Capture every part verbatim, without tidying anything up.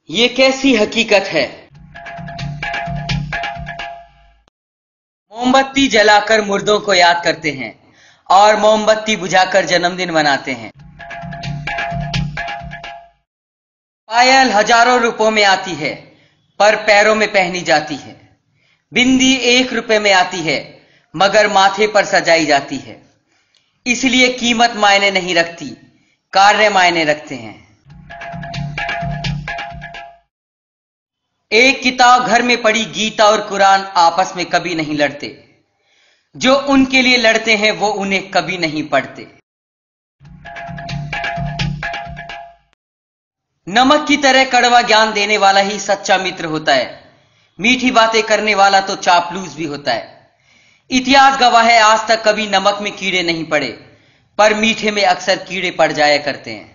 ये कैसी हकीकत है। मोमबत्ती जलाकर मुर्दों को याद करते हैं और मोमबत्ती बुझाकर जन्मदिन मनाते हैं। पायल हजारों रुपयों में आती है पर पैरों में पहनी जाती है। बिंदी एक रुपए में आती है मगर माथे पर सजाई जाती है। इसलिए कीमत मायने नहीं रखती, कार्य मायने रखते हैं। एक किताब घर में पड़ी गीता और कुरान आपस में कभी नहीं लड़ते। जो उनके लिए लड़ते हैं वो उन्हें कभी नहीं पढ़ते। नमक की तरह कड़वा ज्ञान देने वाला ही सच्चा मित्र होता है। मीठी बातें करने वाला तो चापलूस भी होता है। इतिहास गवाह है, आज तक कभी नमक में कीड़े नहीं पड़े, पर मीठे में अक्सर कीड़े पड़ जाया करते हैं।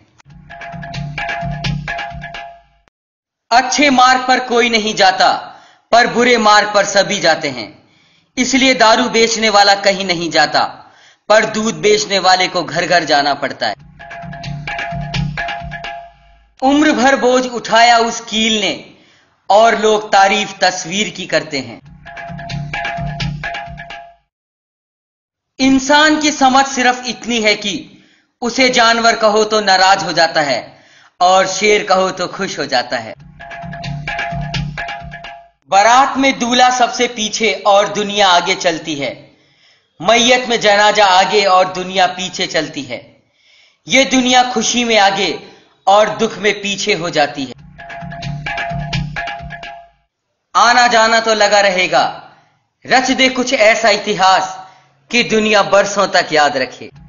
अच्छे मार्ग पर कोई नहीं जाता, पर बुरे मार्ग पर सभी जाते हैं। इसलिए दारू बेचने वाला कहीं नहीं जाता, पर दूध बेचने वाले को घर घर जाना पड़ता है। उम्र भर बोझ उठाया उस कील ने और लोग तारीफ तस्वीर की करते हैं। इंसान की समझ सिर्फ इतनी है कि उसे जानवर कहो तो नाराज हो जाता है और शेर कहो तो खुश हो जाता है। बारात में दूल्हा सबसे पीछे और दुनिया आगे चलती है। मैयत में जनाजा आगे और दुनिया पीछे चलती है। ये दुनिया खुशी में आगे और दुख में पीछे हो जाती है। आना जाना तो लगा रहेगा, रच दे कुछ ऐसा इतिहास कि दुनिया बरसों तक याद रखे।